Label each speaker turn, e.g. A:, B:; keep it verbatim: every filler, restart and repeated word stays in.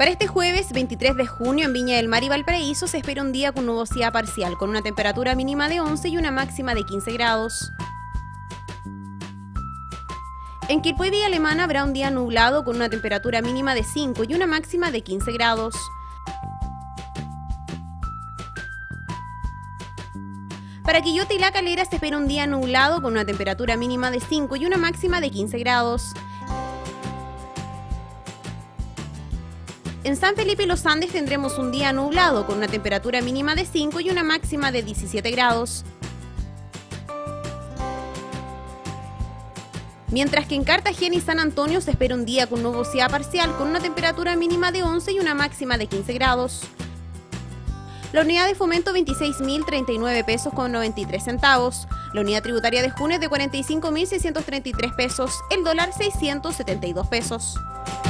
A: Para este jueves veintitrés de junio en Viña del Mar y Valparaíso se espera un día con nubosidad parcial, con una temperatura mínima de once y una máxima de quince grados. En Quilpué y Villa Alemana habrá un día nublado con una temperatura mínima de cinco y una máxima de quince grados. Para Quillota y La Calera se espera un día nublado con una temperatura mínima de cinco y una máxima de quince grados. En San Felipe y Los Andes tendremos un día nublado con una temperatura mínima de cinco y una máxima de diecisiete grados. Mientras que en Cartagena y San Antonio se espera un día con nubosidad parcial con una temperatura mínima de once y una máxima de quince grados. La unidad de fomento veintiséis mil treinta y nueve pesos con noventa y tres centavos. La unidad tributaria de junio es de cuarenta y cinco mil seiscientos treinta y tres pesos. El dólar seiscientos setenta y dos pesos.